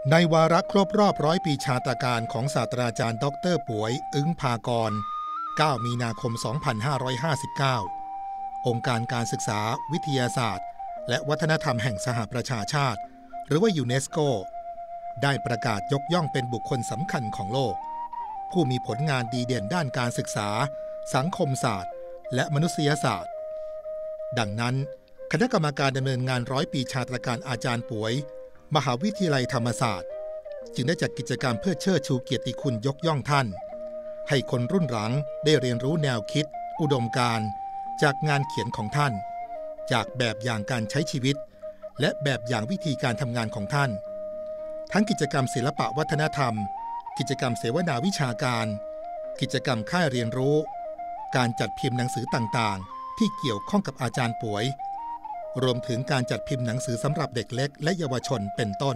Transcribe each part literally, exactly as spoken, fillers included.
ในวาระครบรอบร้อยปีชาตการของศาสตราจารย์ดร.ป่วยอึ้งภากร เก้า มีนาคม สองพันห้าร้อยห้าสิบเก้า องค์การการศึกษาวิทยาศาสตร์และวัฒนธรรมแห่งสหประชาชาติหรือว่ายูเนสโกได้ประกาศยกย่องเป็นบุคคลสำคัญของโลกผู้มีผลงานดีเด่นด้านการศึกษาสังคมศาสตร์และมนุษยศาสตร์ดังนั้นคณะกรรมการดำเนินงานร้อยปีชาตการอาจารย์ป่วยมหาวิทยาลัยธรรมศาสตร์จึงได้จัดกิจกรรมเพื่อเชิดชูเกียรติคุณยกย่องท่านให้คนรุ่นหลังได้เรียนรู้แนวคิดอุดมการณ์จากงานเขียนของท่านจากแบบอย่างการใช้ชีวิตและแบบอย่างวิธีการทำงานของท่านทั้งกิจกรรมศิลปะวัฒนธรรมกิจกรรมเสวนาวิชาการกิจกรรมค่ายเรียนรู้การจัดพิมพ์หนังสือต่างๆที่เกี่ยวข้องกับอาจารย์ป่วยรวมถึงการจัดพิมพ์หนังสือสำหรับเด็กเล็กและเยาวชนเป็นต้น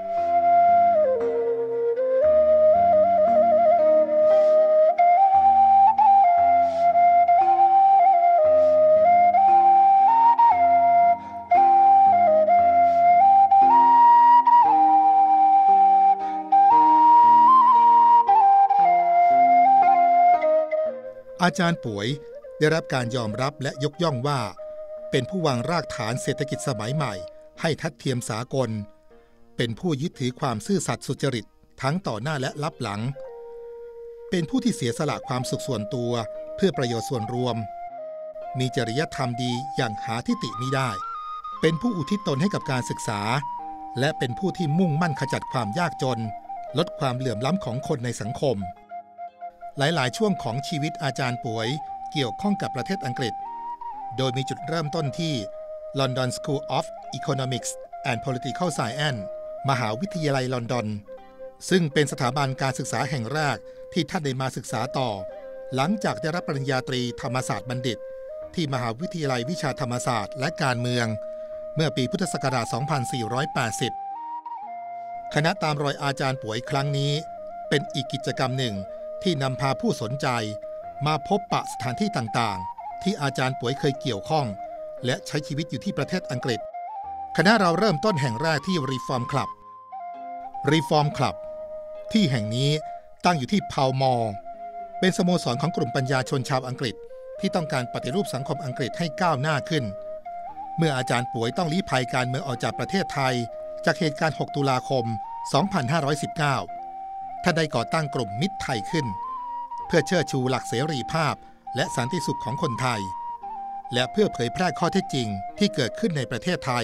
อาจารย์ป่วยได้รับการยอมรับและยกย่องว่าเป็นผู้วางรากฐานเศรษฐกิจสมัยใหม่ให้ทัดเทียมสากลเป็นผู้ยึดถือความซื่อสัตย์สุจริตทั้งต่อหน้าและลับหลังเป็นผู้ที่เสียสละความสุขส่วนตัวเพื่อประโยชน์ส่วนรวมมีจริยธรรมดีอย่างหาที่ติมิได้เป็นผู้อุทิศตนให้กับการศึกษาและเป็นผู้ที่มุ่งมั่นขจัดความยากจนลดความเหลื่อมล้ำของคนในสังคมหลายๆช่วงของชีวิตอาจารย์ป่วยเกี่ยวข้องกับประเทศอังกฤษโดยมีจุดเริ่มต้นที่ London School of Economics and Political Science มหาวิทยาลัยลอนดอนซึ่งเป็นสถาบันการศึกษาแห่งแรกที่ท่านได้มาศึกษาต่อหลังจากได้รับปริญญาตรีธรรมศาสตร์บัณฑิตที่มหาวิทยาลัยวิชาธรรมศาสตร์และการเมืองเมื่อปีพุทธศักราช สองพันสี่ร้อยแปดสิบ คณะตามรอยอาจารย์ป่วยครั้งนี้เป็นอีกกิจกรรมหนึ่งที่นำพาผู้สนใจมาพบปะสถานที่ต่างๆที่อาจารย์ป่วยเคยเกี่ยวข้องและใช้ชีวิตอยู่ที่ประเทศอังกฤษคณะเราเริ่มต้นแห่งแรกที่ Reform Club Reform Club ที่แห่งนี้ตั้งอยู่ที่พาวมอร์เป็นสโมสรของกลุ่มปัญญาชนชาวอังกฤษที่ต้องการปฏิรูปสังคมอังกฤษให้ก้าวหน้าขึ้นเมื่ออาจารย์ป่วยต้องลี้ภัยการเมืองออกจากประเทศไทยจากเหตุการณ์หกตุลาคมสองพันห้าร้อยสิบเก้าท่านได้ก่อตั้งกลุ่มมิตรไทยขึ้นเพื่อเชิดชูหลักเสรีภาพและสันติสุขของคนไทยและเพื่อเผยแพร่ข้อเท็จจริงที่เกิดขึ้นในประเทศไทย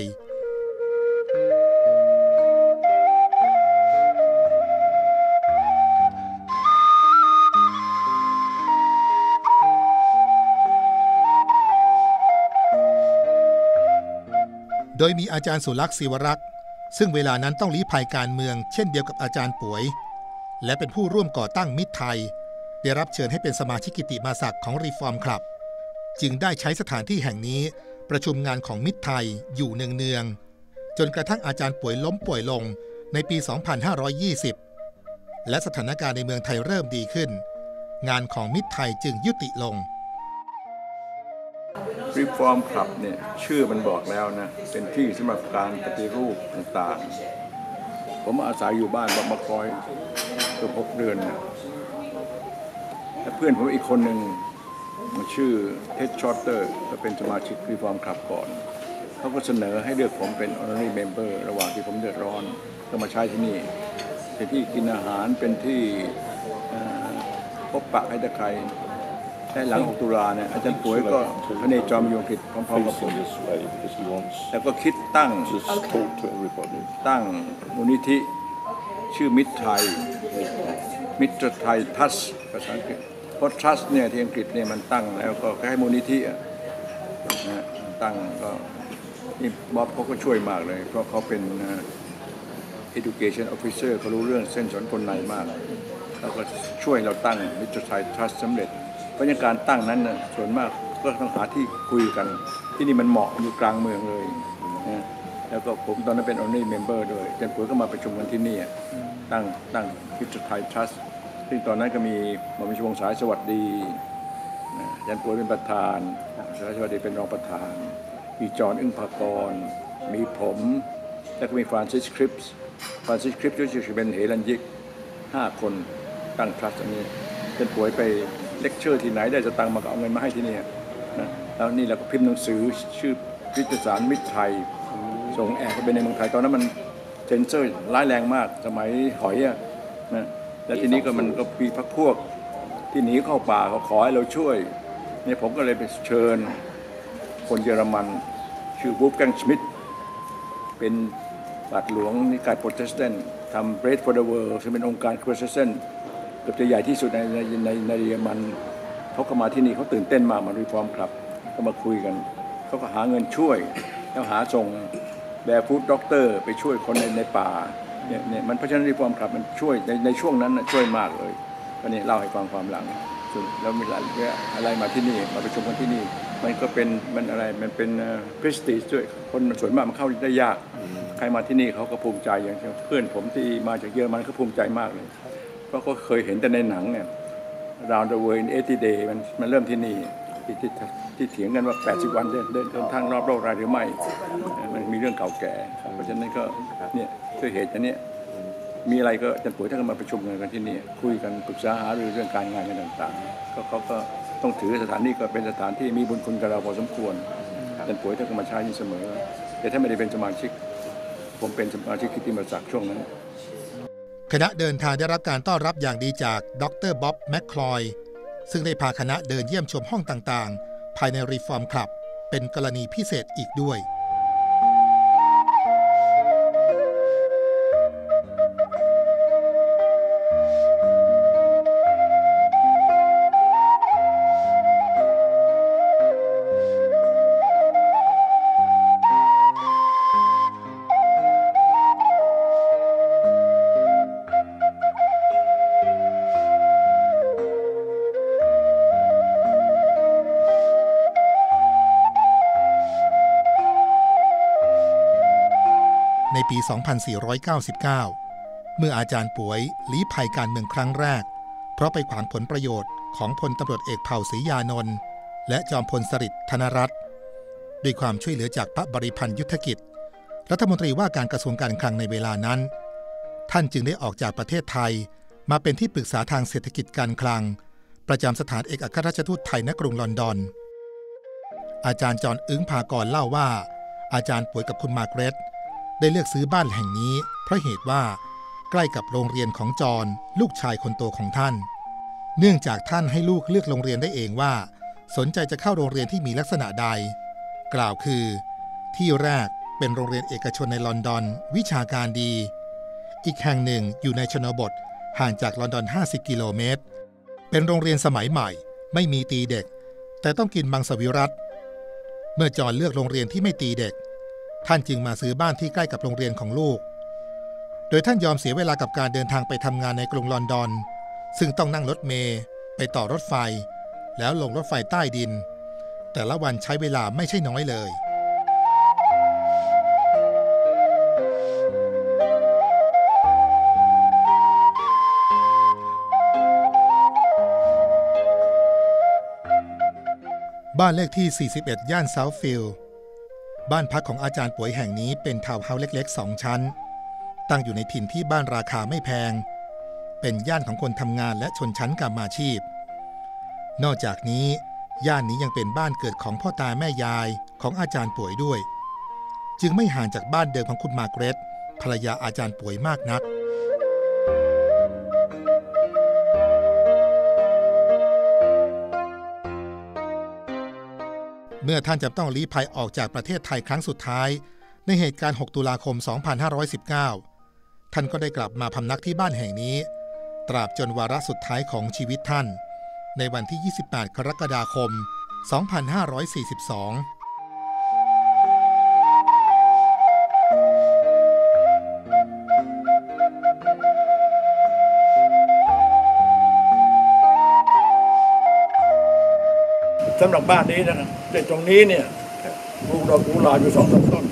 โดยมีอาจารย์สุลักษณ์ศิวรักษ์ซึ่งเวลานั้นต้องลี้ภัยการเมืองเช่นเดียวกับอาจารย์ป่วยและเป็นผู้ร่วมก่อตั้งมิตรไทยได้รับเชิญให้เป็นสมาชิกกิตติมาศักดิ์ของ Reform Club จึงได้ใช้สถานที่แห่งนี้ประชุมงานของมิตรไทยอยู่เนืองๆจนกระทั่งอาจารย์ป่วยล้มป่วยลงในปี สองพันห้าร้อยยี่สิบ และสถานการณ์ในเมืองไทยเริ่มดีขึ้นงานของมิตรไทยจึงยุติลง Reform Club เนี่ยชื่อมันบอกแล้วนะเป็นที่สำหรับการปฏิรูปต่างๆผมอาศัยอยู่บ้านบักมะคอยเกือบหกเดือนนะและเพื่อนผมอีกคนหนึ่งมันชื่อเท็ดชอตเตอร์ก็เป็นสมาชิก Reform Club ก่อนเขาก็เสนอให้เลือกผมเป็น Honorary Member ระหว่างที่ผมเดือดร้อนก็มาใช้ที่นี่เป็นที่กินอาหารเป็นที่พบปะให้ตะใครแต่หลังหกตุลาเนี่ยอาจารย์ป่วยก็พระเนจรมีองค์ผิดพร้อมๆกับผมแล้วก็คิดตั้งตั้งมูลนิธิชื่อมิตรไทยมิตรไทยทัสภาษาอังกฤษเพราะ trust เนี่ยที่อังกฤษเนี่ยมันตั้งแล้วก็ให้มูลนิธินะตั้งก็นี่บ๊อบเขาก็ช่วยมากเลยเพราะเขาเป็น education officer เขารู้เรื่องเส้นสนคนในมากแล้วก็ช่วยเราตั้งมิตรไทย trust สำเร็จเพราะการตั้งนั้นนะส่วนมากก็ต้องหาที่คุยกันที่นี่มันเหมาะอยู่กลางเมืองเลยนะแล้วก็ผมตอนนั้นเป็น honorary member ด้วยอาจารย์ป่วยก็มาประชุมกันที่นี่ตั้งตั้งมิตรไทย trustซึ่งตอนนั้นก็มีหม่อมราชวงศ์สายสวัสดีอาจารย์ป่วยเป็นประธานสายสวัสดีเป็นรองประธานมีจอห์นอึ้งภากรมีผมแล้วก็มีฟรานซิสคริปส์ฟรานซิสคริปต์ชื่อเป็นเฮลันยิกห้าคนตั้งทรัสต์อันนี้เป็นป่วยไปเลคเชอร์ที่ไหนได้จะตังมาก็เอาเงินมาให้ที่นี่นะแล้วนี่เราก็พิมพ์หนังสือชื่อพิพิธสารมิตรไทยส่งแอบไปในเมืองไทยตอนนั้นมันเซนเซอร์ร้ายแรงมากสมัยหอยอะนะแล้วทีนี้ก็มันก็มีพรรคพวกที่หนีเข้าป่าเขาขอให้เราช่วยเนี่ยผมก็เลยไปเชิญคนเยอรมันชื่อวูฟแกงชมิดเป็นบาทหลวงนิกายโปรเตสแตนต์ทำ Bread for the World ซึ่งเป็นองค์การโปรเตสแตนต์เกือบจะใหญ่ที่สุดในในในในเยอรมันเขาก็มาที่นี่เขาตื่นเต้นมากมารีฟอร์มครับก็มาคุยกันเขาก็หาเงินช่วยแล้วหาส่งแบร์ฟูดด็อกเตอร์ไปช่วยคนในในป่าเนี่ยเนี่ยมันเพราะฉะนั้นรีฟอร์มครับมันช่วยในในช่วงนั้นนะช่วยมากเลยก็เนี่ยเล่าให้ฟังความหลังแล้วมีอะไรมาที่นี่มาประชุมกันที่นี่มันก็เป็นมันอะไรมันเป็นพรีสติจด้วยคนส่วนมากมันเข้าได้ยากใครมาที่นี่เขาก็ภูมิใจอย่างเพื่อนผมที่มาจากเยอรมันเขาภูมิใจมากเลยเพราะก็เคยเห็นแต่ในหนังเนี่ย Round the World in eighty days มันมันเริ่มที่นี่ที่ที่ที่เถียงกันว่าแปดสิบวันเดินเดินเดินทางรอบโลกได้หรือไม่มันมีเรื่องเก่าแก่เพราะฉะนั้นก็เนี่ยด้วยเหตุอันนี้มีอะไรก็อาจารย์ป่วยท่านก็มาประชุมกันที่นี่คุยกันปรึกษาหารือเรื่องการงานกันต่างๆก็เขาก็ต้องถือสถานที่ก็เป็นสถานที่มีบุญคุณกับเราพอสมควรอาจารย์ป่วยท่านก็มาใช้เสมอแต่ถ้าไม่ได้เป็นสมาชิกผมเป็นสมาชิกกิตติมศักดิ์ช่วงนั้นคณะเดินทางได้รับการต้อนรับอย่างดีจากดร.บ๊อบแมคคลอยซึ่งได้พาคณะเดินเยี่ยมชมห้องต่างๆภายในรีฟอร์มคลับเป็นกรณีพิเศษอีกด้วยในปี สองพันสี่ร้อยเก้าสิบเก้า เมื่ออาจารย์ป่วยลี้ภัยการเมืองครั้งแรกเพราะไปขวางผลประโยชน์ของพลตำรวจเอกเผ่าศรียานนท์และจอมพลสฤษดิ์ธนรัตน์ด้วยความช่วยเหลือจากพระบริพันธ์ยุทธกิจรัฐมนตรีว่าการกระทรวงการคลังในเวลานั้นท่านจึงได้ออกจากประเทศไทยมาเป็นที่ปรึกษาทางเศรษฐกิจการคลังประจำสถานเอกอัครราชทูตไทยณกรุงลอนดอนอาจารย์จอห์นอึ้งภากรเล่าว่าอาจารย์ป่วยกับคุณมาร์เกร็ตได้เลือกซื้อบ้านแห่งนี้เพราะเหตุว่าใกล้กับโรงเรียนของจอห์นลูกชายคนโตของท่านเนื่องจากท่านให้ลูกเลือกโรงเรียนได้เองว่าสนใจจะเข้าโรงเรียนที่มีลักษณะใดกล่าวคือที่แรกเป็นโรงเรียนเอกชนในลอนดอนวิชาการดีอีกแห่งหนึ่งอยู่ในชนบทห่างจากลอนดอนห้าสิบกิโลเมตรเป็นโรงเรียนสมัยใหม่ไม่มีตีเด็กแต่ต้องกินมังสวิรัติเมื่อจอห์นเลือกโรงเรียนที่ไม่ตีเด็กท่านจึงมาซื้อบ้านที่ใกล้กับโรงเรียนของลูกโดยท่านยอมเสียเวลากับการเดินทางไปทำงานในกรุงลอนดอนซึ่งต้องนั่งรถเมล์ไปต่อรถไฟแล้วลงรถไฟใต้ดินแต่ละวันใช้เวลาไม่ใช่น้อยเลยบ้านเลขที่สี่สิบเอ็ดย่านเซาท์ฟิลด์บ้านพักของอาจารย์ป่วยแห่งนี้เป็นทาวน์เฮาส์เล็กๆสองชั้นตั้งอยู่ในถิ่นที่บ้านราคาไม่แพงเป็นย่านของคนทำงานและชนชั้นกำมาชีพนอกจากนี้ย่านนี้ยังเป็นบ้านเกิดของพ่อตาแม่ยายของอาจารย์ป่วยด้วยจึงไม่ห่างจากบ้านเดิมของคุณมาร์เกร็ตภรรยาอาจารย์ป่วยมากนักเมื่อท่านจะต้องลี้ภัยออกจากประเทศไทยครั้งสุดท้ายในเหตุการณ์หกตุลาคมสองพันห้าร้อยสิบเก้าท่านก็ได้กลับมาพำนักที่บ้านแห่งนี้ตราบจนวาระสุดท้ายของชีวิตท่านในวันที่ยี่สิบแปดกรกฎาคมสองพันห้าร้อยสี่สิบสองสำหรับบ้านนี้นะครับแต่ตรงนี้เนี่ยปลูกดอกกุหลาบอยู่สองสามต้น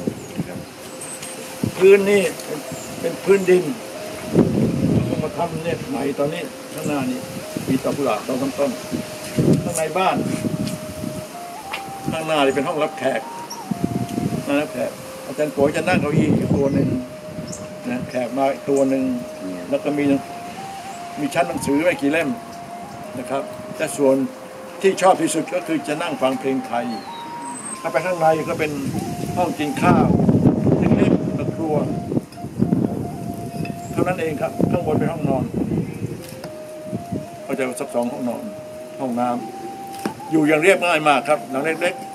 พื้นนี่เป็นพื้นดินมาทำเนี่ยใหม่ตอนนี้ข้างหน้านี่มีดอกกุหลาบสองสามต้นข้างในบ้านข้างหน้านี่เป็นห้องรับแขกห้องรับแขกอาจารย์โกจะนั่งเก้าอี้อยู่ตัวหนึ่งนนะแขกมาตัวหนึ่งแล้วก็มีมีชั้นหนังสือไม่กี่เล่มนะครับแต่ส่วนที่ชอบที่สุดก็คือจะนั่งฟังเพลงไทยถ้าไปข้างในก็เป็นห้องกินข้าวเล็กๆและครัวเท่านั้นเองครับข้างบนเป็นห้องนอนก็จะสักสองห้องนอนห้องน้ำอยู่อย่างเรียบง่ายมากครับหลังเล็ก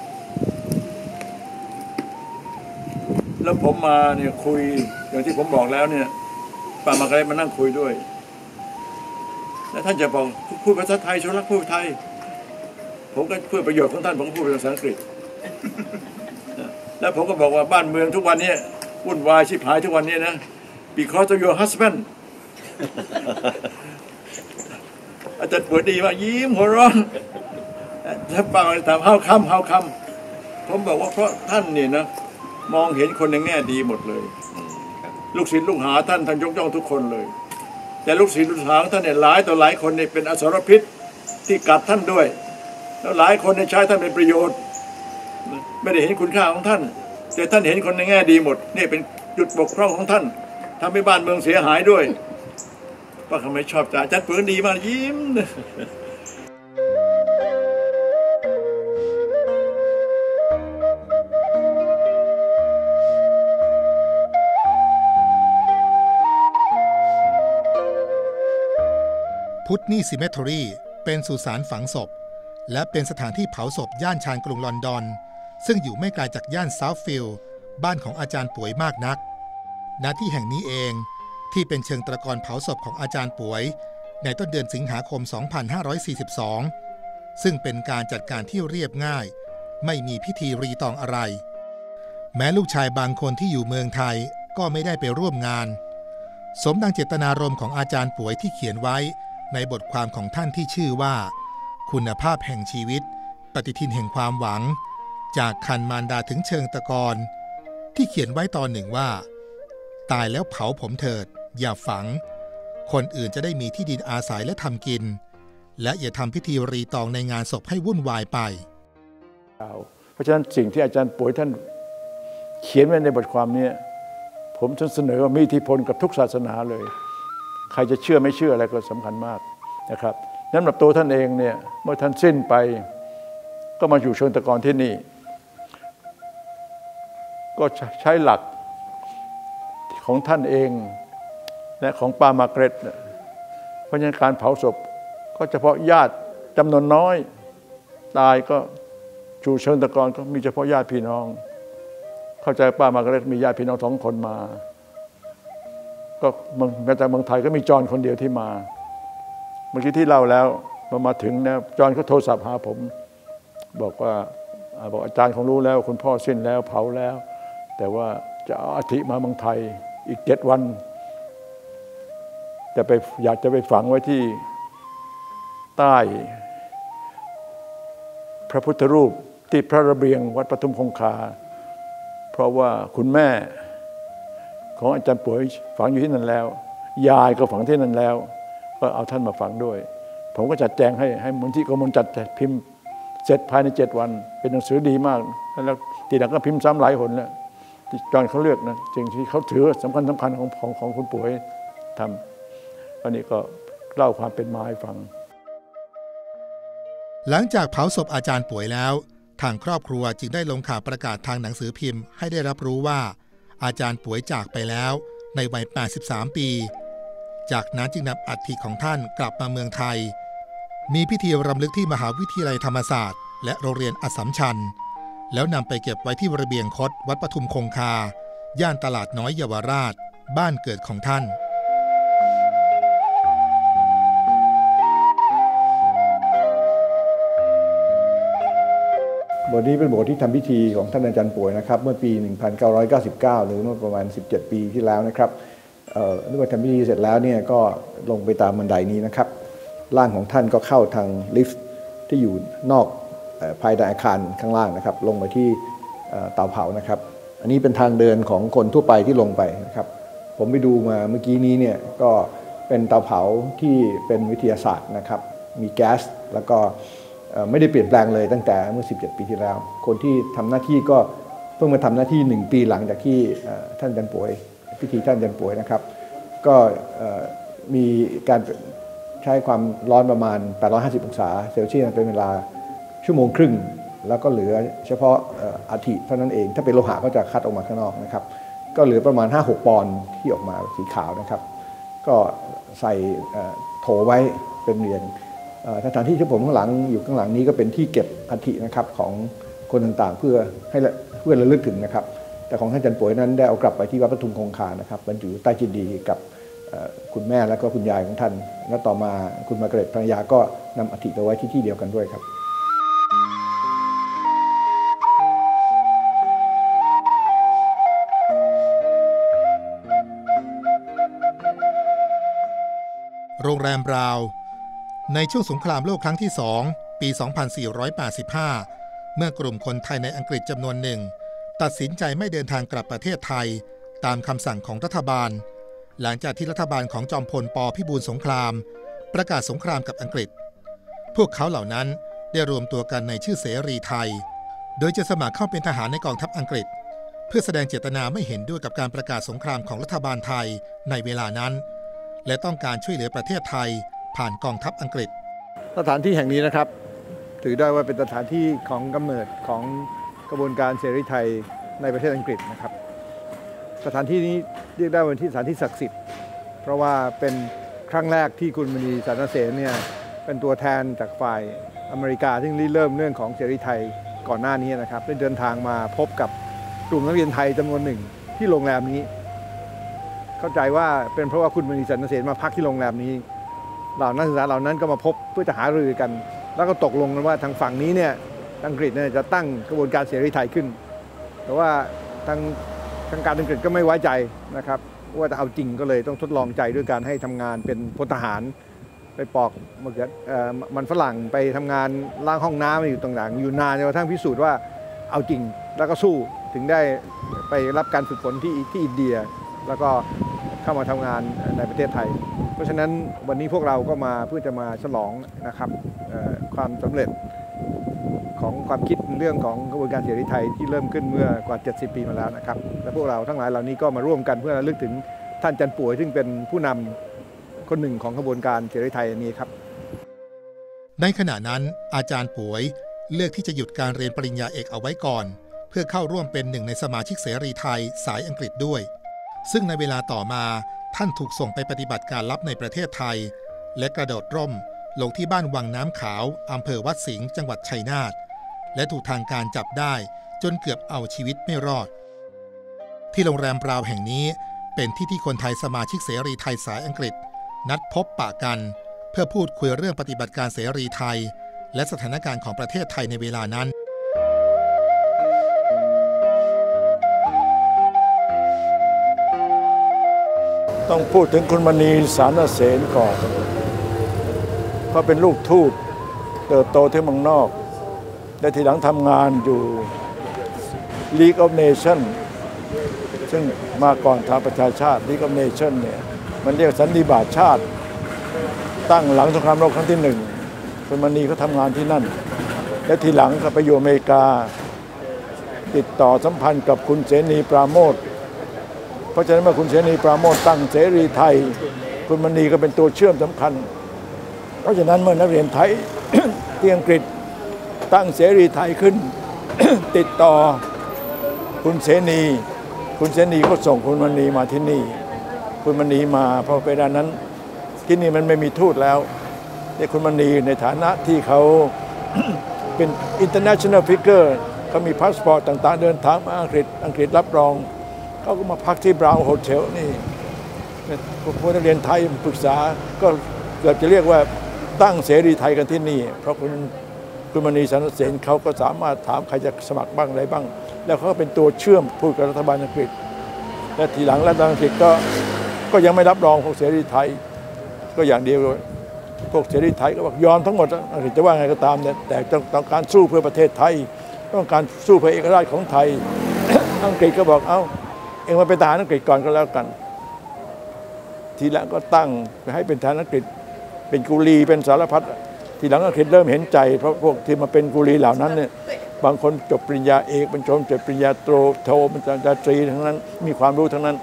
ๆแล้วผมมาเนี่ยคุยอย่างที่ผมบอกแล้วเนี่ยป้ามาอะไรมานั่งคุยด้วยแล้วท่านจะบอกพูดภาษาไทยชนรักพูดไทยผมก็เพื่อประโยชน์ของท่านผมก็พูดภาษาอังกฤษแล้วผมก็บอกว่าบ้านเมืองทุกวันนี้วุ่นวายชิบหายทุกวันนี้นะ because of your husband อาจารย์ปวดดีว่ายิ้มหัวเราะแล้วป้าถาม how come how come ผมบอกว่าเพราะท่านเนี่ยนะมองเห็นคนในแง่ดีหมดเลยลูกศิษย์ลูกหาท่านท่านยกย่องทุกคนเลยแต่ลูกศิษย์ลูกหาของท่านเนี่ยหลายต่อหลายคนเนี่ยเป็นอสรพิษที่กัดท่านด้วยแล้วหลายคนเนี่ยใช้ท่านเป็นประโยชน์ไม่ได้เห็นคุณค่าของท่านแต่ท่านเห็นคนในแง่ดีหมดนี่เป็นจุดบกพร่องของท่านทำให้บ้านเมืองเสียหายด้วยป้าเขาไม่ชอบจ่าจัดปืนดีมากยิ้มพุทนีซิเมทอรี่เป็นสุสานฝังศพและเป็นสถานที่เผาศพย่านชานกรุงลอนดอนซึ่งอยู่ไม่ไกลจากย่านเซาท์ฟิลด์บ้านของอาจารย์ป่วยมากนักณที่แห่งนี้เองที่เป็นเชิงตะกอนเผาศพของอาจารย์ป่วยในต้นเดือนสิงหาคม สองพันห้าร้อยสี่สิบสอง ซึ่งเป็นการจัดการที่เรียบง่ายไม่มีพิธีรีตองอะไรแม้ลูกชายบางคนที่อยู่เมืองไทยก็ไม่ได้ไปร่วมงานสมดังเจตนารมณ์ของอาจารย์ป่วยที่เขียนไว้ในบทความของท่านที่ชื่อว่าคุณภาพแห่งชีวิตปฏิทินแห่งความหวังจากคันมารดาถึงเชิงตะกอนที่เขียนไว้ตอนหนึ่งว่าตายแล้วเผาผมเถิดอย่าฝังคนอื่นจะได้มีที่ดินอาศัยและทำกินและอย่าทำพิธีรีตองในงานศพให้วุ่นวายไปเพราะฉะนั้นสิ่งที่อาจารย์ป่วยท่านเขียนไว้ในบทความนี้ผมจะเสนอว่ามีอิทธิพลกับทุกศาสนาเลยใครจะเชื่อไม่เชื่ออะไรก็สำคัญมากนะครับนั้นแบบตัวท่านเองเนี่ยเมื่อท่านสิ้นไปก็มาอยู่เชิงตะกอนที่นี่ก็ใช้หลักของท่านเองและของป้ามาร์เกร็ตเพราะฉะนั้นการเผาศพก็เฉพาะญาติจำนวนน้อยตายก็อยู่เชิงตะกอนก็มีเฉพาะญาติพี่น้องเข้าใจป้ามาร์เกร็ตมีญาติพี่น้องสองคนมาก็แม้แต่เมืองไทยก็มีจอห์นคนเดียวที่มาเมื่อกี้ที่เล่าแล้วมามาถึงนะจอห์นก็โทรศัพท์หาผมบอกว่าบอกอาจารย์คงรู้แล้วคุณพ่อสิ้นแล้วเผาแล้วแต่ว่าจะเอาอัฐิมาเมืองไทยอีกเจ็ดวันแต่ไปอยากจะไปฝังไว้ที่ใต้พระพุทธรูปที่พระระเบียงวัดปทุมคงคาเพราะว่าคุณแม่ของอาจารย์ป่วยฝังอยู่ที่นั่นแล้วยายก็ฝังที่นั่นแล้วก็เอาท่านมาฝังด้วยผมก็จัดแจงให้ให้มูลที่กมลจัดพิมพ์เสร็จภายในเจ็ดวันเป็นหนังสือดีมากแล้วทีหลังก็พิมพ์ซ้ำหลายหนแล้วที่จอนเขาเลือกนะสิ่งที่เขาถือสำคัญสำคัญของของของคุณป่วยทำอันนี้ก็เล่าความเป็นมาให้ฟังหลังจากเผาศพอาจารย์ป่วยแล้วทางครอบครัวจึงได้ลงข่าวประกาศทางหนังสือพิมพ์ให้ได้รับรู้ว่าอาจารย์ป่วยจากไปแล้วในวัยแปดสิบสามปีจากนั้นจึงนำอัฐิของท่านกลับมาเมืองไทยมีพิธีรำลึกที่มหาวิทยาลัยธรรมศาสตร์และโรงเรียนอัสสัมชัญแล้วนำไปเก็บไว้ที่ระเบียงคดวัดปทุมคงคาย่านตลาดน้อยเยาวราชบ้านเกิดของท่านบทนี้เป็นบทที่ทำพิธีของท่านอาจารย์ป่วยนะครับเมื่อปี หนึ่งพันเก้าร้อยเก้าสิบเก้า หรือเมื่อประมาณสิบเจ็ดปีที่แล้วนะครับเอ่อเมื่อทำพิธีเสร็จแล้วเนี่ยก็ลงไปตามบันไดนี้นะครับร่างของท่านก็เข้าทางลิฟต์ที่อยู่นอกภายในอาคารข้างล่างนะครับลงไปที่เตาเผานะครับอันนี้เป็นทางเดินของคนทั่วไปที่ลงไปนะครับผมไปดูมาเมื่อกี้นี้เนี่ยก็เป็นเตาเผาที่เป็นวิทยาศาสตร์นะครับมีแก๊สแล้วก็ไม่ได้เปลี่ยนแปลงเลยตั้งแต่เมื่อสิบเจ็ดปีที่แล้วคนที่ทำหน้าที่ก็เพิ่งมาทำหน้าที่หนึ่งปีหลังจากที่ท่านอาจารย์ป่วยพิธีท่านอาจารย์ป่วยนะครับก็มีการใช้ความร้อนประมาณแปดร้อยห้าสิบองศาเซลเซียสเป็นเวลาชั่วโมงครึ่งแล้วก็เหลือเฉพาะอัฐิเท่านั้นเองถ้าเป็นโลหะก็จะคัดออกมาข้างนอกนะครับก็เหลือประมาณ ห้าหก ปอนด์ที่ออกมาสีขาวนะครับก็ใส่โถไว้เป็นเหรียญสถานที่ที่ผมข้างหลังอยู่ข้างหลังนี้ก็เป็นที่เก็บอัฐินะครับของคนต่างๆเพื่อให้เพื่อระลึกถึงนะครับแต่ของท่านอาจารย์ป่วยนั้นได้เอากลับไปที่วัดปทุมคงคานะครับบรรจุใต้เจดีย์กับคุณแม่และก็คุณยายของท่านและต่อมาคุณมาร์กาเร็ตภรรยาก็นำอัฐิไปไว้ที่ที่เดียวกันด้วยครับโรงแรมบราวน์ในช่วงสงครามโลกครั้งที่สองปี สองพันสี่ร้อยแปดสิบห้า เมื่อกลุ่มคนไทยในอังกฤษจำนวนหนึ่งตัดสินใจไม่เดินทางกลับประเทศไทยตามคำสั่งของรัฐบาลหลังจากที่รัฐบาลของจอมพลป.พิบูลสงครามประกาศสงครามกับอังกฤษพวกเขาเหล่านั้นได้รวมตัวกันในชื่อเสรีไทยโดยจะสมัครเข้าเป็นทหารในกองทัพอังกฤษเพื่อแสดงเจตนาไม่เห็นด้วยกับการประกาศสงครามของรัฐบาลไทยในเวลานั้นและต้องการช่วยเหลือประเทศไทยผ่านกองทัพอังกฤษสถานที่แห่งนี้นะครับถือได้ว่าเป็นสถานที่ของกำเนิดของกระบวนการเสรีไทยในประเทศอังกฤษนะครับสถานที่นี้เรียกได้ว่าที่สถานที่ศักดิ์สิทธิ์เพราะว่าเป็นครั้งแรกที่คุณมณีสารเสนเนี่ยเป็นตัวแทนจากฝ่ายอเมริกาที่ริเริ่มเรื่องของเสรีไทยก่อนหน้านี้นะครับได้เดินทางมาพบกับกลุ่มนักเรียนไทยจำนวนหนึ่งที่โรงแรมนี้เข้าใจว่าเป็นเพราะว่าคุณมณีสารเสนมาพักที่โรงแรมนี้เหล่านักศึกษาเหล่านั้นก็มาพบเพื่อจะหารือกันแล้วก็ตกลงกันว่าทางฝั่งนี้เนี่ยอังกฤษเนี่ยจะตั้งกระบวนการเสรีไทยขึ้นแต่ว่าทางทางการอังกฤษก็ไม่ไว้ใจนะครับว่าจะเอาจริงก็เลยต้องทดลองใจด้วยการให้ทำงานเป็นพลทหารไปปอกมะเขือมันฝรั่งไปทำงานล้างห้องน้ำอยู่ต่างๆอยู่นานจนกระทั่งพิสูจน์ว่าเอาจริงแล้วก็สู้ถึงได้ไปรับการฝึกฝนที่ที่อินเดียแล้วก็เข้ามาทำงานในประเทศไทยเพราะฉะนั้นวันนี้พวกเราก็มาเพื่อจะมาฉลองนะครับความสำเร็จของความคิดเรื่องของกระบวนการเสรีไทยที่เริ่มขึ้นเมื่อกว่าเจ็ดสิบปีมาแล้วนะครับและพวกเราทั้งหลายเหล่านี้ก็มาร่วมกันเพื่อระลึกถึงท่านอาจารย์ป่วยซึ่งเป็นผู้นำคนหนึ่งของกระบวนการเสรีไทยนี้ครับในขณะนั้นอาจารย์ป่วยเลือกที่จะหยุดการเรียนปริญญาเอกเอาไว้ก่อนเพื่อเข้าร่วมเป็นหนึ่งในสมาชิกเสรีไทยสายอังกฤษด้วยซึ่งในเวลาต่อมาท่านถูกส่งไปปฏิบัติการลับในประเทศไทยและกระโดดร่มลงที่บ้านวังน้ำขาวอำเภอวัดสิงห์จังหวัดชัยนาทและถูกทางการจับได้จนเกือบเอาชีวิตไม่รอดที่โรงแรมบราวน์แห่งนี้เป็นที่ที่คนไทยสมาชิกเสรีไทยสายอังกฤษนัดพบปะกันเพื่อพูดคุยเรื่องปฏิบัติการเสรีไทยและสถานการณ์ของประเทศไทยในเวลานั้นต้องพูดถึงคุณมณีสารเสนก่อนเขาเป็นลูกทูตเติบโตที่เมืองนอกและทีหลังทำงานอยู่ League of Nations ซึ่งมาก่อนทางประชาชาติ League of Nations เนี่ยมันเรียกสันนิบาตชาติตั้งหลังสงครามโลกครั้งที่หนึ่งคุณมณีเขาทำงานที่นั่นและทีหลังก็ไปอยู่อเมริกาติดต่อสัมพันธ์กับคุณเสนีปราโมทเพราะฉะนั้นเมื่อคุณเสนีปราโมทตั้งเสรีไทยคุณมณีก็เป็นตัวเชื่อมสำคัญเพราะฉะนั้นเมื่อนักเรียนไทย ที่อังกฤษตั้งเสรีไทยขึ้น ติดต่อคุณเสนีคุณเสนีก็ส่งคุณมณีมาที่นี่คุณมณีมาเพราะเวลานั้นที่นี่มันไม่มีทูตแล้วแต่คุณมณีในฐานะที่เขา เป็น international figure เขามีพาสปอร์ตต่างๆเดินทางมาอังกฤษอังกฤษรับรองเขาก็มาพักที่บราวน์โฮเทลนี่พวกนักเรียนไทยปรึกษาก็เกือบจะเรียกว่าตั้งเสรีไทยกันที่นี่เพราะคุณคุณมณีสารเสนเขาก็สามารถถามใครจะสมัครบ้างอะไรบ้างแล้วเขาก็เป็นตัวเชื่อมพูดกับรัฐบาลอังกฤษและทีหลังรัฐบาลอังกฤษก็ก็ยังไม่รับรองพวกเสรีไทยก็อย่างเดียวพวกเสรีไทยก็บอกยอมทั้งหมดอังกฤษจะว่าไงก็ตามเนี่ยแต่ต้องต้องการสู้เพื่อประเทศไทยต้องการสู้เพื่อเอกราชของไทย อังกฤษก็บอกเอ้าเองมาเป็นทหารอังกฤษก่อนก็แล้วกันทีหลังก็ตั้งให้เป็นทหารอังกฤษเป็นกุลีเป็นสารพัดทีหลังอังกฤษเริ่มเห็นใจเพราะพวกที่มาเป็นกุลีเหล่านั้นเนี่ยบางคนจบปริญญาเอกบางคนจบปริญญาโทโทปริญญาตรีทั้งนั้นมีความรู้ทั้งนั้น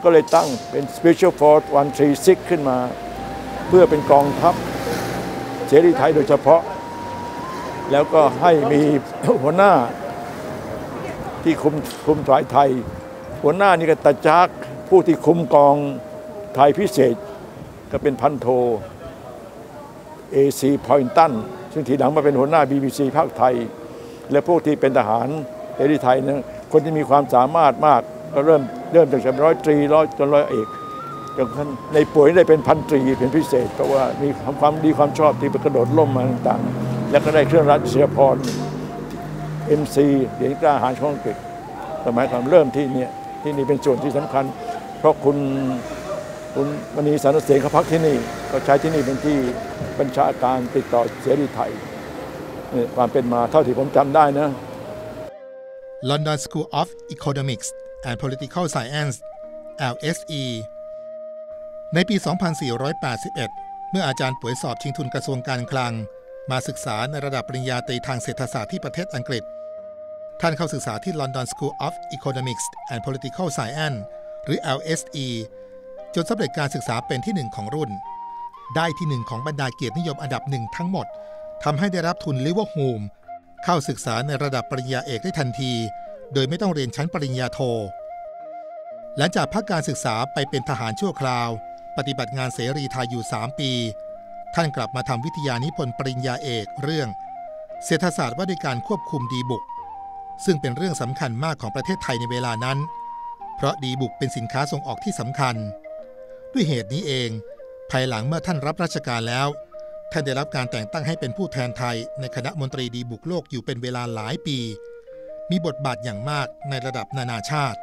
ก็เลยตั้งเป็น Special Force หนึ่งสามหกขึ้นมาเพื่อเป็นกองทัพเสรีไทยโดยเฉพาะแล้วก็ให้มีหัวหน้าที่คุมคุมฝ่ายไทยหัวหน้านี่ก็ตาจักผู้ที่คุมกองไทยพิเศษก็เป็นพันโทเอซีพอยตันซึ่งทีหลังมาเป็นหัวหน้า บี บี ซี ภาคไทยและพวกที่เป็นทหารเสรีไทยนะคนที่มีความสามารถมากก็เริ่มเริ่มจากร้อยตรีร้อยจนร้อยเอกจนในป่วยได้เป็นพันตรีเป็นพิเศษเพราะว่ามีความดีความชอบที่ไปกระโดดล่มมาต่างๆแล้วก็ได้เครื่องราชเสียพร เอ็ม ซี เหรียญกล้าหาญของอังกฤษสมัยก่อนเริ่มที่นี่ที่นี่เป็นส่วนที่สำคัญเพราะคุณคุณมณีสารเสนเขาพักที่นี่ก็ใช้ที่นี่เป็นที่บัญชาการติดต่อเสรีไทยนี่ความเป็นมาเท่าที่ผมจำได้นะ London School of Economics and Political Science แอล เอส อี ในปี สองพันสี่ร้อยแปดสิบเอ็ด เมื่ออาจารย์ป่วยสอบชิงทุนกระทรวงการคลังมาศึกษาในระดับปริญญาตรีทางเศรษฐศาสตร์ที่ประเทศอังกฤษท่านเข้าศึกษาที่ London School of Economics and Political Science หรือ แอล เอส อี จนสำเร็จการศึกษาเป็นที่หนึ่งของรุ่นได้ที่หนึ่งของบรรดาเกียรตินิยมอันดับหนึ่งทั้งหมดทำให้ได้รับทุนลิเวอร์พูลเข้าศึกษาในระดับปริญญาเอกได้ทันทีโดยไม่ต้องเรียนชั้นปริญญาโทหลังจากพักการศึกษาไปเป็นทหารชั่วคราวปฏิบัติงานเสรีไทยอยู่สามปีท่านกลับมาทำวิทยานิพนธ์ปริญญาเอกเรื่องเศรษฐศาสตร์ว่าด้วยการควบคุมดีบุกซึ่งเป็นเรื่องสำคัญมากของประเทศไทยในเวลานั้นเพราะดีบุกเป็นสินค้าส่งออกที่สำคัญด้วยเหตุนี้เองภายหลังเมื่อท่านรับราชการแล้วท่านได้รับการแต่งตั้งให้เป็นผู้แทนไทยในคณะมนตรีดีบุกโลกอยู่เป็นเวลาหลายปีมีบทบาทอย่างมากในระดับนานาชาติ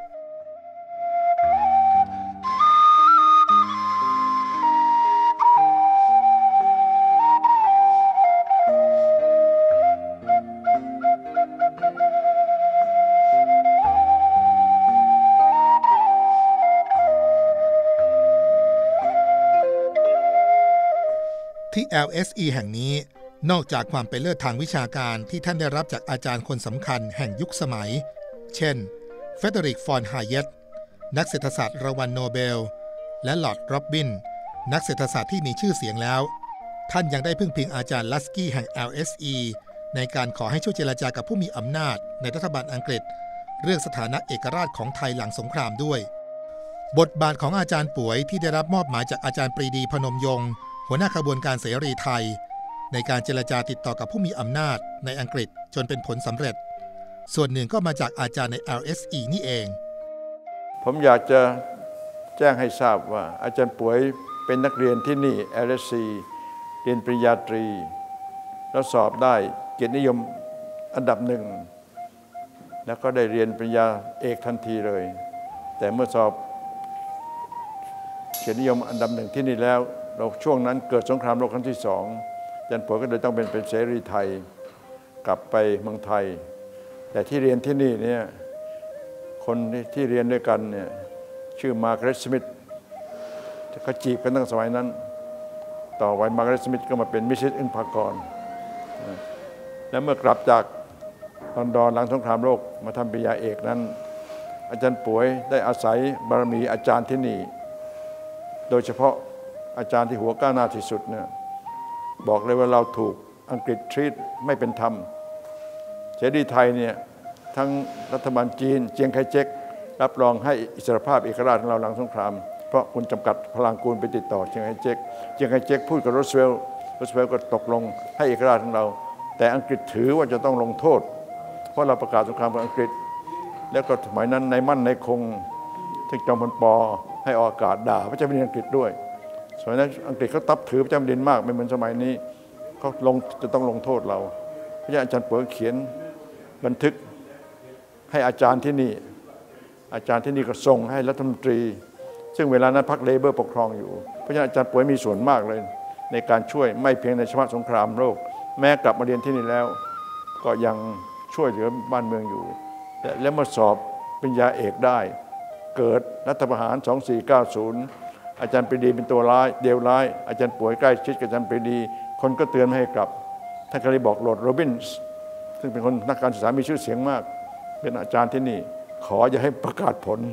ที่ แอล เอส อี แห่งนี้นอกจากความเป็นเลิศทางวิชาการที่ท่านได้รับจากอาจารย์คนสำคัญแห่งยุคสมัยเช่นเฟเดริก ฟอน ไฮเยตนักเศรษฐศาสตร์รางวัลโนเบลและลอร์ด โรบินนักเศรษฐศาสตร์ที่มีชื่อเสียงแล้วท่านยังได้พึ่งพิงอาจารย์ลัสกี้แห่ง แอล เอส อี ในการขอให้ช่วยเจรจากับผู้มีอำนาจในรัฐบาลอังกฤษเรื่องสถานะเอกราชของไทยหลังสงครามด้วยบทบาทของอาจารย์ป่วยที่ได้รับมอบหมายจากอาจารย์ปรีดีพนมยงค์หัวหน้าขบวนการเสรีไทยในการเจรจาติดต่อกับผู้มีอำนาจในอังกฤษจนเป็นผลสำเร็จส่วนหนึ่งก็มาจากอาจารย์ใน แอล เอส อี นี่เองผมอยากจะแจ้งให้ทราบว่าอาจารย์ป่วยเป็นนักเรียนที่นี่ แอล เอส ซี เรียนปริญญาตรีแล้วสอบได้เกียรตินิยมอันดับหนึ่งแล้วก็ได้เรียนปริญญาเอกทันทีเลยแต่เมื่อสอบเกียรตินิยมอันดับหนึ่งที่นี่แล้วเราช่วงนั้นเกิดสงครามโลกครั้งที่สองอาจารย์ป่วยก็เลยต้องเป็นเป็นเสรีไทยกลับไปเมืองไทยแต่ที่เรียนที่นี่เนี่ยคนที่เรียนด้วยกันเนี่ยชื่อมาร์กาเร็ต สมิธเขาจีบกันตั้งสมัยนั้นต่อวันมาร์กาเร็ต สมิธก็มาเป็นมิสซิสอึ้งภากรและเมื่อกลับจากลอนดอนหลังสงครามโลกมาทำปริญญาเอกนั้นอาจารย์ป่วยได้อาศัยบารมีอาจารย์ที่นี่โดยเฉพาะอาจารย์ที่หัวก้าวหน้าที่สุดเนี่ยบอกเลยว่าเราถูกอังกฤษทรีตไม่เป็นธรรมเสรีไทยเนี่ยทั้งรัฐบาลจีนเจียงไคเจ็กรับรองให้อิสรภาพเอกราชของเราหลังสงครามเพราะคุณจำกัดพลังกูลไปติดต่อเจียงไคเจ็กเจียงไคเจ็กพูดกับโรสเวลล์โรสเวลล์ก็ตกลงให้เอกราชของเราแต่อังกฤษถือว่าจะต้องลงโทษเพราะเราประกาศสงครามกับอังกฤษแล้วก็สมัยนั้นในมั่นในคงที่จอมพลป.ให้ออกอากาศด่าพระเจ้าแผ่นดินอังกฤษด้วยสมัยนั้นอังกฤษเขาตับถือพระเจ้าแผ่นดินมากไม่เหมือนสมัยนี้เขาลงจะต้องลงโทษเราพระอาจารย์ป่วยเขียนบันทึกให้อาจารย์ที่นี่อาจารย์ที่นี่ก็ส่งให้รัฐมนตรีซึ่งเวลานั้นพรรคเลเบอร์ปกครองอยู่เพราะฉะนั้นอาจารย์ป่วยมีส่วนมากเลยในการช่วยไม่เพียงในเฉพาะสงครามโลกแม้กลับมาเรียนที่นี่แล้วก็ยังช่วยเหลือบ้านเมืองอยู่และเมื่อสอบปริญญาเอกได้เกิดรัฐประหารสองสี่เก้าศูนย์อาจารย์ปรีดีเป็นตัวร้ายเดียวร้ายอาจารย์ป่วยใกล้ชิดกับอาจารย์ปรีดีคนก็เตือนไม่ให้กลับท่านก็เลยบอกลอร์ด โรบินส์ซึ่งเป็นคนนักการศึกษามีชื่อเสียงมากเป็นอาจารย์ที่นี่ขออย่าให้ประกาศผล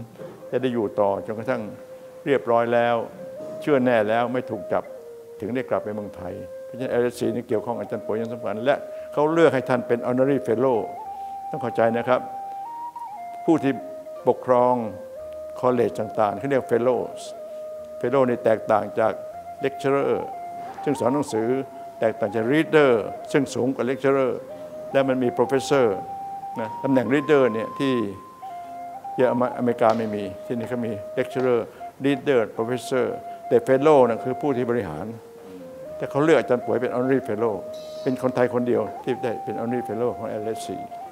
จะได้อยู่ต่อจนกระทั่งเรียบร้อยแล้วเชื่อแน่แล้วไม่ถูกจับถึงได้กลับไปเมืองไทยเพราะฉะนั้น แอล เอส ซี นี่เกี่ยวข้องอาจารย์ป่วยอย่างสำคัญและเขาเลือกให้ท่านเป็น honorary fellow ต้องเข้าใจนะครับผู้ที่ปกครองคอลเลจต่างๆเขาเรียก fellows fellow นี่แตกต่างจาก lecturer ซึ่งสอนหนังสือแตกต่างจาก reader ซึ่งสูงกว่า lecturer และมันมี professor นะตำแหน่ง reader เนี่ยที่เยออเมริกาไม่มีที่นี่เขามี lecturer reader professor แต่ fellow นะคือผู้ที่บริหารแต่เขาเลือกอาจารย์ป่วยเป็น honorary fellow เป็นคนไทยคนเดียวที่ได้เป็น honorary fellow ของ แอล เอส ซี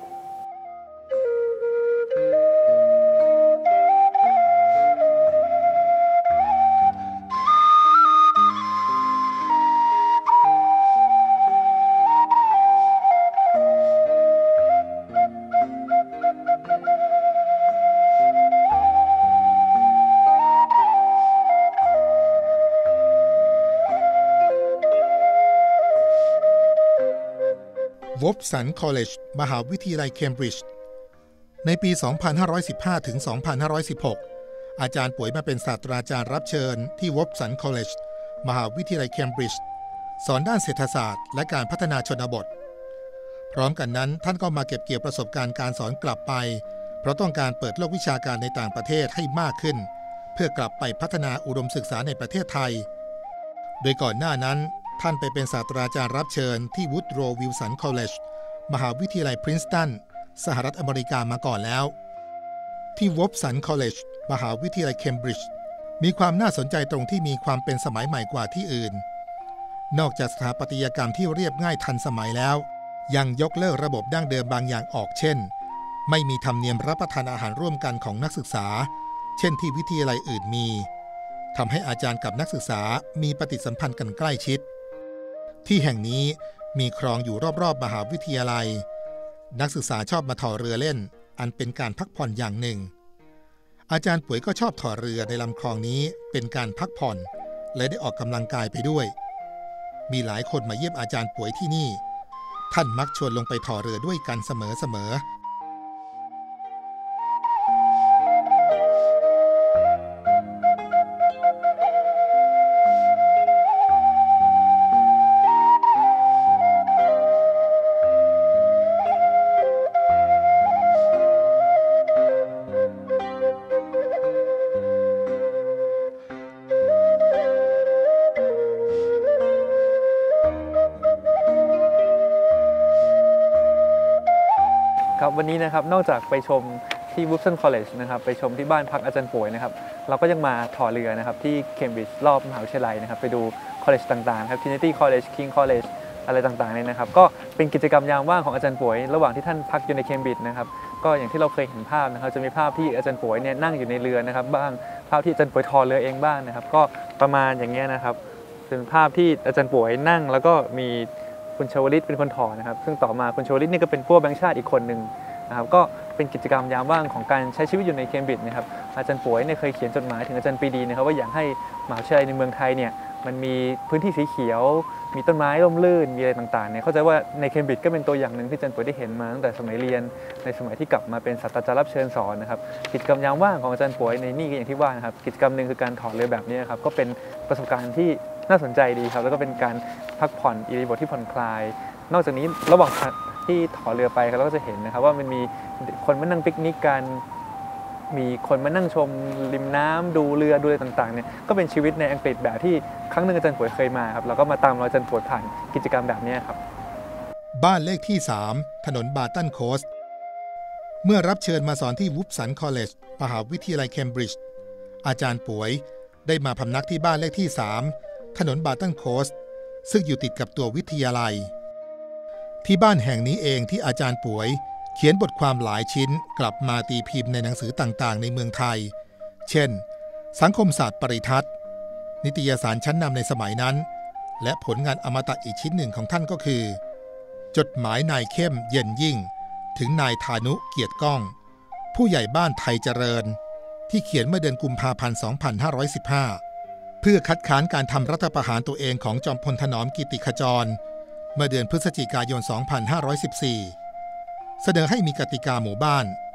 วอบสันคอลเลจมหาวิทยาลัยเคมบริดจ์ในปี สองพันห้าร้อยสิบห้า ถึง สองพันห้าร้อยสิบหก อาจารย์ป่วยมาเป็นศาสตราจารย์รับเชิญที่วอบสันคอลเลจมหาวิทยาลัยเคมบริดจ์สอนด้านเศรษฐศาสตร์และการพัฒนาชนบทพร้อมกันนั้นท่านก็มาเก็บเกี่ยวประสบการณ์การสอนกลับไปเพราะต้องการเปิดโลกวิชาการในต่างประเทศให้มากขึ้นเพื่อกลับไปพัฒนาอุดมศึกษาในประเทศไทยโดยก่อนหน้านั้นท่านไปเป็นศาสตราจารย์รับเชิญที่วูดโรว์วิลสันคอลเลจมหาวิทยาลัยพรินสตันสหรัฐอเมริกามาก่อนแล้วที่วอบสันคอลเลจมหาวิทยาลัยเคมบริดจ์มีความน่าสนใจตรงที่มีความเป็นสมัยใหม่กว่าที่อื่นนอกจากสถาปัตยกรรมที่เรียบง่ายทันสมัยแล้วยังยกเลิกระบบดั้งเดิมบางอย่างออกเช่นไม่มีธรรมเนียมรับประทานอาหารร่วมกันของนักศึกษาเช่นที่วิทยาลัยอื่นมีทำให้อาจารย์กับนักศึกษามีปฏิสัมพันธ์กันใกล้ชิดที่แห่งนี้มีคลองอยู่รอบๆมหาวิทยาลัยนักศึกษาชอบมาถ่อเรือเล่นอันเป็นการพักผ่อนอย่างหนึ่งอาจารย์ป่วยก็ชอบถ่อเรือในลำคลองนี้เป็นการพักผ่อนและได้ออกกำลังกายไปด้วยมีหลายคนมาเยี่ยมอาจารย์ป่วยที่นี่ท่านมักชวนลงไปถ่อเรือด้วยกันเสมอๆวันนี้นะครับนอกจากไปชมที่วูฟสันคอลเลจนะครับไปชมที่บ้านพักอาจารย์ป่วยนะครับเราก็ยังมาถ่อเรือนะครับที่เคมบริดจ์รอบมหาวิทยาลัยนะครับไปดูคอลเลจต่างๆครับ Trinity College King College อะไรต่างๆเนี่ยนะครับก็เป็นกิจกรรมยามว่างของอาจารย์ป่วยระหว่างที่ท่านพักอยู่ในเคมบริดจ์นะครับก็อย่างที่เราเคยเห็นภาพนะครับจะมีภาพที่อาจารย์ป่วยเนี่ยนั่งอยู่ในเรือนะครับบ้างภาพที่อาจารย์ป่วยถ่อเรือเองบ้างนะครับก็ประมาณอย่างเงี้ยนะครับเป็นภาพที่อาจารย์ป่วยนั่งแล้วก็มีคุณชวลิตเป็นคนถ่อนะครับซึ่งต่อมาคุณชวลิตนี่ก็เป็นผู้แบงค์ชาติอีกคนหนึ่งนะครับก็เป็นกิจกรรมยามว่างของการใช้ชีวิตอยู่ในเคมบริดจ์นะครับอาจารย์ป่วยเนี่ยเคยเขียนจดหมายถึงอาจารย์ปรีดีนะครับว่าอยากให้มหาวิทยาลัยในเมืองไทยเนี่ยมันมีพื้นที่สีเขียวมีต้นไม้ร่มรื่นมีอะไรต่างๆเนี่ยเข้าใจว่าในเคมบริดจ์ก็เป็นตัวอย่างหนึ่งที่อาจารย์ป่วยได้เห็นมาตั้งแต่สมัยเรียนในสมัยที่กลับมาเป็นศาสตราจารย์รับเชิญสอนนะครับกิจกรรมยามว่างของอาจารย์ป่วยในนี่ก็อย่างที่ว่านะครับกิจกรรมหนึ่งคือการถ่อเรือแบบนี้ครับก็เป็นประสบการณ์ที่น่าสนใจดีครับแล้วก็เป็นการพักผ่อนอิริยาบถที่ผ่อนคลายนอกจากนี้ระหว่างที่ถ่อเรือไปเราก็จะเห็นนะครับว่ามันมีคนมานั่งปิกนิกกันมีคนมานั่งชมริมน้ำดูเรือดูอะไรต่างๆเนี่ยก็เป็นชีวิตในอังกฤษแบบที่ครั้งหนึ่งอาจารย์ป่วยเคยมาครับเราก็มาตามรอยอาจารย์ป่วยผ่านกิจกรรมแบบนี้ครับบ้านเลขที่สามถนนบาร์ตันโคสต์เมื่อรับเชิญมาสอนที่วูฟสันคอลเลจมหาวิทยาลัยเคมบริดจ์อาจารย์ป่วยได้มาพำนักที่บ้านเลขที่สามถนนบาร์ตันโคสต์ซึ่งอยู่ติดกับตัววิทยาลัยที่บ้านแห่งนี้เองที่อาจารย์ป่วยเขียนบทความหลายชิ้นกลับมาตีพิมพ์ในหนังสือต่างๆในเมืองไทยเช่นสังคมศาสตร์ปริทัศน์นิตยสารชั้นนำในสมัยนั้นและผลงานอมตะอีกชิ้นหนึ่งของท่านก็คือจดหมายนายเข้มเย็นยิ่งถึงนายธานุเกียรติก้องผู้ใหญ่บ้านไทยเจริญที่เขียนเมื่อเดือนกุมภาพันธ์ สองพันห้าร้อยสิบห้า เพื่อคัดค้านการทำรัฐประหารตัวเองของจอมพลถนอมกิติขจรเมื่อเดือนพฤศจิกายน สองพันห้าร้อยสิบสี่ เสนอให้มีกติกาหมู่บ้าน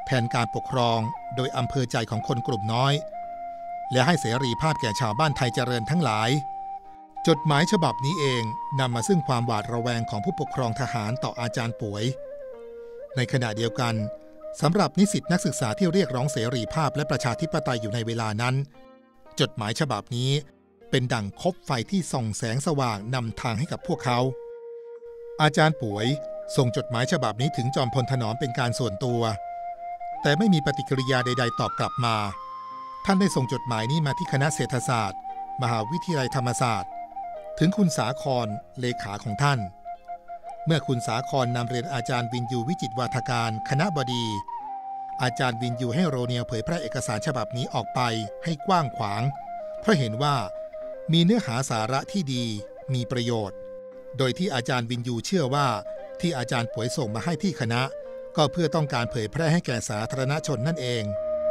แทนการปกครองโดยอำเภอใจของคนกลุ่มน้อยและให้เสรีภาพแก่ชาวบ้านไทยเจริญทั้งหลายจดหมายฉบับนี้เองนำมาซึ่งความหวาดระแวงของผู้ปกครองทหารต่ออาจารย์ป่วยในขณะเดียวกันสำหรับนิสิตนักศึกษาที่เรียกร้องเสรีภาพและประชาธิปไตยอยู่ในเวลานั้นจดหมายฉบับนี้เป็นดั่งคบไฟที่ส่องแสงสว่างนำทางให้กับพวกเขาอาจารย์ป่วยส่งจดหมายฉบับนี้ถึงจอมพลถนอมเป็นการส่วนตัวแต่ไม่มีปฏิกิริยาใดๆตอบกลับมาท่านได้ส่งจดหมายนี้มาที่คณะเศรษฐศาสตร์มหาวิทยาลัยธรรมศาสตร์ถึงคุณสาครเลขาของท่านเมื่อคุณสาครนำเรียนอาจารย์วินยูวิจิตรวาทการคณบดีอาจารย์วินยูให้โรเนียลเผยแพร่เอกสารฉบับนี้ออกไปให้กว้างขวางเพราะเห็นว่ามีเนื้อหาสาระที่ดีมีประโยชน์โดยที่อาจารย์วินยูเชื่อว่าที่อาจารย์ป่วยส่งมาให้ที่คณะก็เพื่อต้องการเผยแพร่ให้แก่สาธารณชนนั่นเอง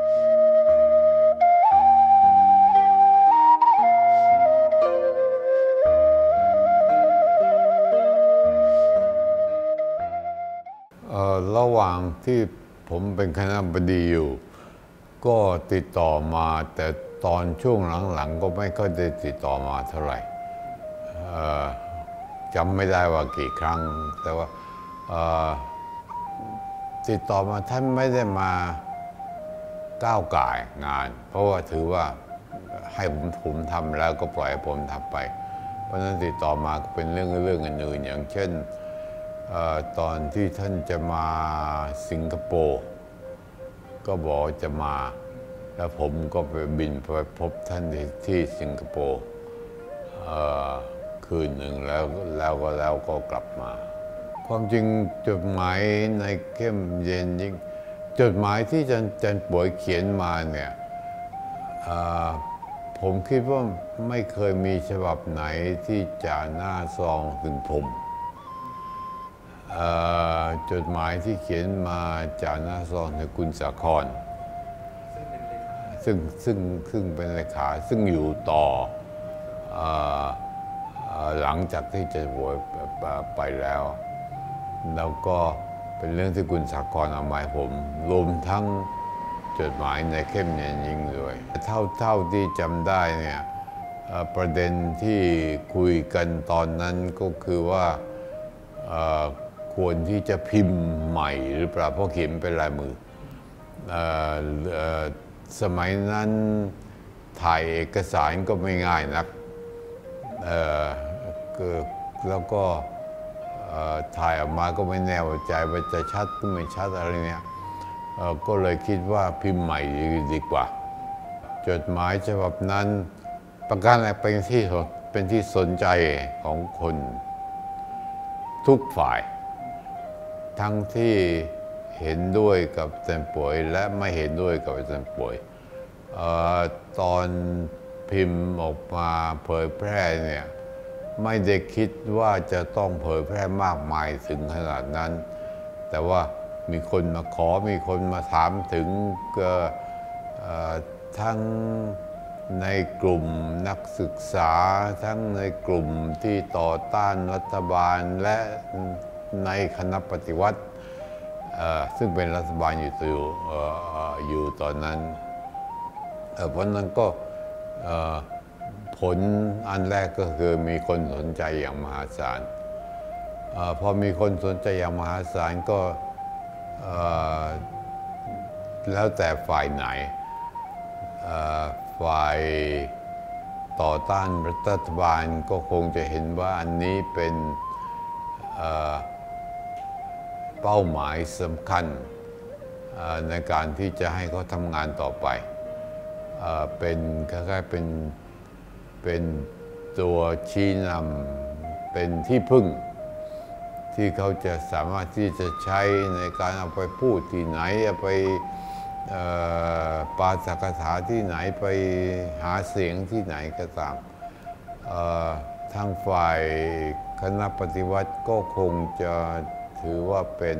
ระหว่างที่ผมเป็นคณบดีอยู่ก็ติดต่อมาแต่ตอนช่วงหลังๆก็ไม่ค่อยได้ติดต่อมาเท่าไหร่จำไม่ได้ว่ากี่ครั้งแต่ว่าติดต่อมาท่านไม่ได้มาก้าวก่ายงานเพราะว่าถือว่าให้ผมผมทำแล้วก็ปล่อยให้ผมทำไปเพราะฉะนั้นติดต่อมาก็เป็นเรื่องเรื่องอื่นๆอย่างเช่นตอนที่ท่านจะมาสิงคโปร์ก็บอกจะมาแล้วผมก็ไปบินไปพบท่านที่สิงคโปร์คืนหนึ่งแล้วแล้วก็แล้วก็กลับมาความจริงจดหมายในเข้มเย็นยิ่งจดหมายที่อาจารย์ป่วยเขียนมาเนี่ยผมคิดว่าไม่เคยมีฉบับไหนที่จะหน้าซองถึงผมจดหมายที่เขียนมาจากหน้าซองถึงคุณสาครซึ่งซึ่งซึ่งเป็นเลขาซึ่งอยู่ต่อหลังจากที่จะป่วยไปแล้วแล้วก็เป็นเรื่องที่คุณสาครเอามาให้ผมรวมทั้งจดหมายในเข้มเย็นยิ่งด้วยเท่าเท่าที่จำได้เนี่ยประเด็นที่คุยกันตอนนั้นก็คือว่าควรที่จะพิมพ์ใหม่หรือเปล่าเพราะเขียนเป็นลายมือสมัยนั้นถ่ายเอกสารก็ไม่ง่ายนักแล้วก็ถ่ายออกมาก็ไม่แน่ใจว่าจะชัดหรือไม่ชัดอะไรเนี่ยก็เลยคิดว่าพิมพ์ใหม่ดีกว่าจดหมายฉบับนั้นประการแรกเป็นที่เป็นที่สนใจของคนทุกฝ่ายทั้งที่เห็นด้วยกับอาจารย์ป่วยและไม่เห็นด้วยกับอาจารย์ป่วยตอนพิมพ์ออกมาเผยแพร่เนี่ยไม่ได้คิดว่าจะต้องเผยแพร่มากมายถึงขนาดนั้นแต่ว่ามีคนมาขอมีคนมาถามถึงทั้งในกลุ่มนักศึกษาทั้งในกลุ่มที่ต่อต้านรัฐบาลและในคณะปฏิวัติซึ่งเป็นรัฐบาลอยู่ตัวอยู่ตอนนั้นเพราะนั้นก็ผลอันแรกก็คือมีคนสนใจอย่างมหาศาลพอมีคนสนใจอย่างมหาศาลก็แล้วแต่ฝ่ายไหนฝ่ายต่อต้านรัฐบาลก็คงจะเห็นว่าอันนี้เป็นเป้าหมายสำคัญในการที่จะให้เขาทำงานต่อไปเป็นคล้ายๆเป็นเป็นตัวชี้นำเป็นที่พึ่งที่เขาจะสามารถที่จะใช้ในการเอาไปพูดที่ไหนเอาไปปาฐกถาที่ไหนไปหาเสียงที่ไหนก็ตามทางฝ่ายคณะปฏิวัติก็คงจะถือว่าเป็น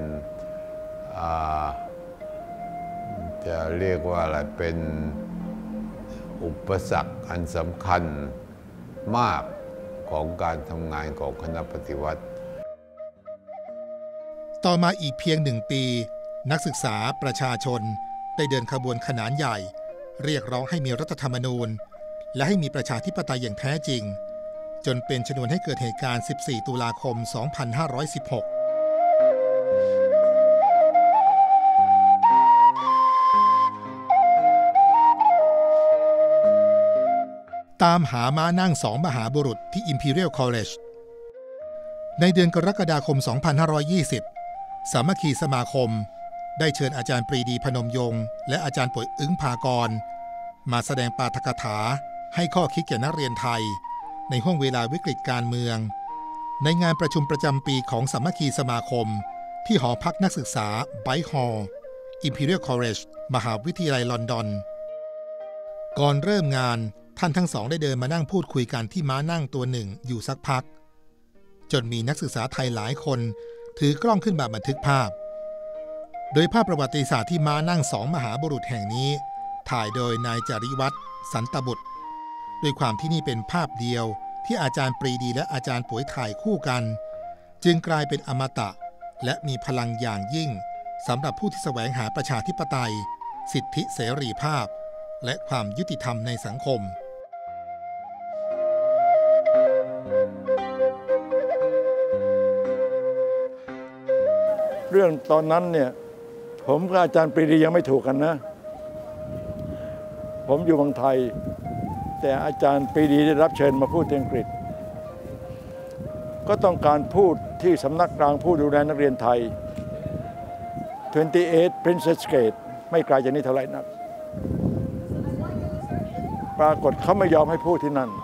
จะเรียกว่าอะไรเป็นอุปสรรคอันสำคัญมากของการทำงานของคณะปฏิวัติต่อมาอีกเพียงหนึ่งปีนักศึกษาประชาชนได้เดินขบวนขนานใหญ่เรียกร้องให้มีรัฐธรรมนูญและให้มีประชาธิปไตยอย่างแท้จริงจนเป็นชนวนให้เกิดเหตุการณ์ สิบสี่ ตุลาคม สองพันห้าร้อยสิบหก ตามหาม้านั่งสองมหาบุรุษที่ Imperial College ในเดือนกรกฎาคม สองพันห้าร้อยยี่สิบ สามัคคีสมาคมได้เชิญอาจารย์ปรีดีพนมยงค์และอาจารย์ป่วยอึ้งภากรมาแสดงปาฐกถาให้ข้อคิดแก่นักเรียนไทยในห้วงเวลาวิกฤตการเมืองในงานประชุมประจำปีของสามัคคีสมาคมที่หอพักนักศึกษาไบรท์ฮอลล์ Imperial College มหาวิทยาลัยลอนดอนก่อนเริ่มงานท่านทั้งสองได้เดินมานั่งพูดคุยกันที่ม้านั่งตัวหนึ่งอยู่สักพักจนมีนักศึกษาไทยหลายคนถือกล้องขึ้นมาบันทึกภาพโดยภาพประวัติศาสตร์ที่ม้านั่งสองมหาบุรุษแห่งนี้ถ่ายโดยนายจาริวัฒน์สันตบุตรด้วยความที่นี่เป็นภาพเดียวที่อาจารย์ปรีดีและอาจารย์ป่วยถ่ายคู่กันจึงกลายเป็นอมตะและมีพลังอย่างยิ่งสำหรับผู้ที่แสวงหาประชาธิปไตยสิทธิเสรีภาพและความยุติธรรมในสังคมเรื่องตอนนั้นเนี่ยผมกับอาจารย์ปรีดียังไม่ถูกกันนะผมอยู่เมืองไทยแต่อาจารย์ปรีดีได้รับเชิญมาพูดที่อังกฤษก็ต้องการพูดที่สำนักกลางผู้ดูแลนักเรียนไทยยี่สิบแปด Princess Gate ไม่ไกลจากนี้เท่าไหร่นักปรากฏเขาไม่ยอมให้พูดที่นั่น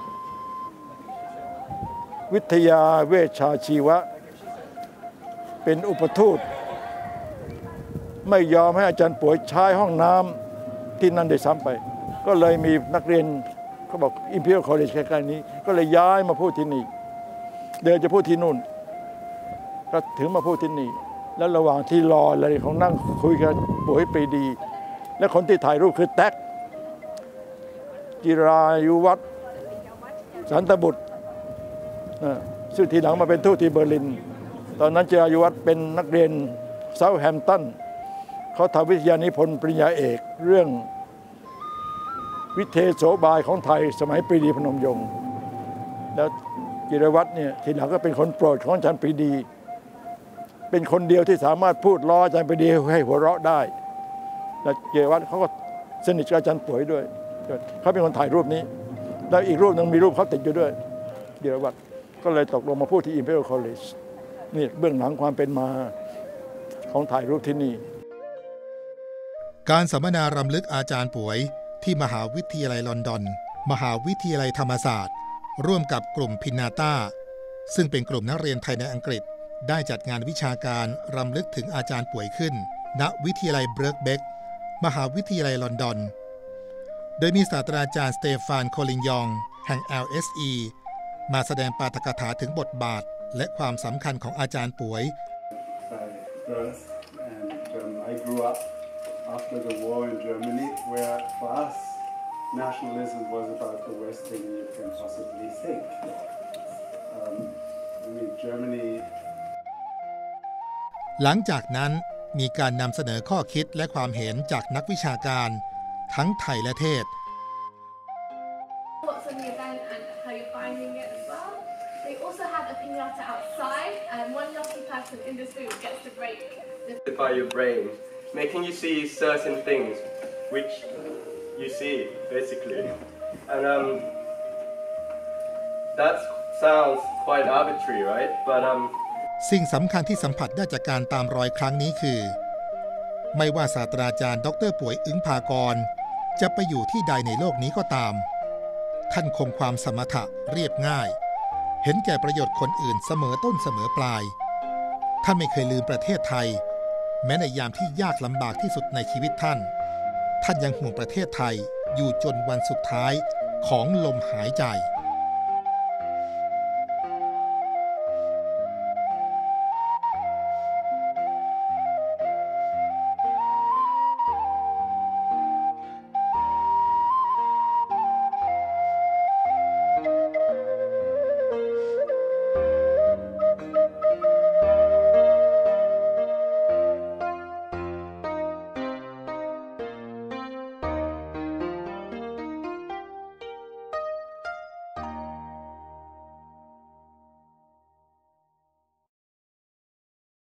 วิทยาเวชชาชีวะเป็นอุปทูตไม่ยอมให้อาจารย์ป่วยใช้ห้องน้ำที่นั่นได้ซ้ำไปก็เลยมีนักเรียนเขาบอก Imperial College ใกล้ๆนี้ก็เลยย้ายมาพูดที่นี่เดินจะพูดที่นู่นก็ถึงมาพูดที่นี่แล้วระหว่างที่รออะไรเขานั่งคุยกันป่วยปรีดีและคนที่ถ่ายรูปคือแท็กจิรายุวัฒน์สันตบุตรซึ่งทีหลังมาเป็นทูตที่เบอร์ลินตอนนั้นจิรายุวัฒน์เป็นนักเรียนเซาท์แฮมป์ตันเขาทำวิทยานิพนธ์ปริญญาเอกเรื่องวิเทโสบายของไทยสมัยปรีดีพนมยงค์แล้วจิรวัตรเนี่ยทีหลังก็เป็นคนโปรดของอาจารย์ปรีดีเป็นคนเดียวที่สามารถพูดล้ออาจารย์ปรีดีให้หัวเราะได้และจิรวัตรเขาก็สนิทกับอาจารย์ป่วยด้วยเขาเป็นคนถ่ายรูปนี้แล้วอีกรูปนึงมีรูปเขาติดอยู่ด้วยจิรวัตรก็เลยตกลงมาพูดที่ Imperial College นี่เบื้องหลังความเป็นมาของถ่ายรูปที่นี่การสัมมนารำลึกอาจารย์ป่วยที่มหาวิทยาลัยลอนดอนมหาวิทยาลัยธรรมศาสตร์ร่วมกับกลุ่มพินาต้าซึ่งเป็นกลุ่มนักเรียนไทยในอังกฤษได้จัดงานวิชาการรำลึกถึงอาจารย์ป่วยขึ้นณวิทยาลัยเบิร์กเบกมหาวิทยาลัยลอนดอนโดยมีศาสตราจารย์สเตฟานโคลินยองแห่ง แอล เอส อี มาแสดงปาฐกถาถึงบทบาทและความสำคัญของอาจารย์ป่วย After the war in Germany, where for us, nationalism was about the worst thing you can possibly think. Um, I mean, Germany. หลังจากนั้นมีการนำเสนอข้อคิดและความเห็นจากนักวิชาการทั้งไทยและเทศ What's in the event and how you're finding it as well. They also have a piñata outside, and one lucky person in this booth gets to break. By your brain.Making you see certain things which you see, basically. And um, that sounds quite arbitrary, right? But um, สิ่งสำคัญที่สัมผัสได้จากการตามรอยครั้งนี้คือไม่ว่าศาสตราจารย์ดรป่วยอึ้งภากรจะไปอยู่ที่ใดในโลกนี้ก็ตามท่านคงความสมถะเรียบง่ายเห็นแก่ประโยชน์คนอื่นเสมอต้นเสมอปลายท่านไม่เคยลืมประเทศไทยแม้ในยามที่ยากลำบากที่สุดในชีวิตท่านท่านยังห่วงประเทศไทยอยู่จนวันสุดท้ายของลมหายใจ